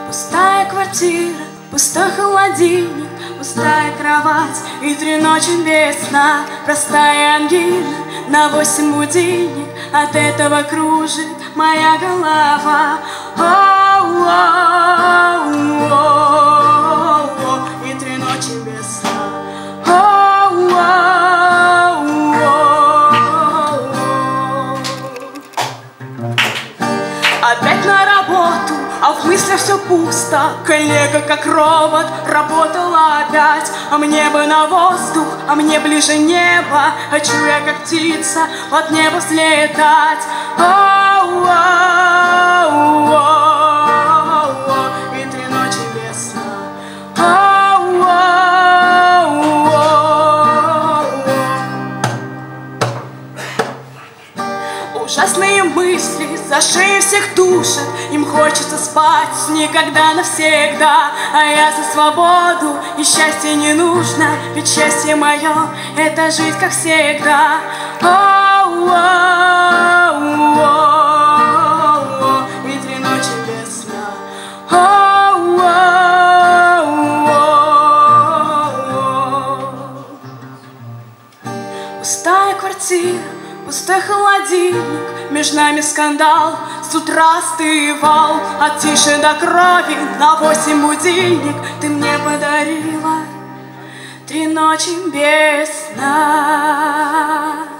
Пустая квартира, пустой холодильник, пустая кровать и 3 ночи без сна. Простая ангина, на 8 будильник, от этого кружит моя голова. И 3 ночи без сна. Опять на работу, а в мыслях все пусто. Коллега как робот работала опять. А мне бы на воздух, а мне ближе небо. Хочу я как птица под небо взлетать. И 3 ночи без сна. Ужасные мысли за шею всех душат. Им хочется спать никогда навсегда. А я за свободу, и счастье не нужно. Ведь счастье мое — это жить как всегда. И 3 ночи без сна. Пустая квартира, пустой холодильник, между нами скандал, с утра остывал. От тиши до крови, на 8 будильник. Ты мне подарила 3 ночи без сна.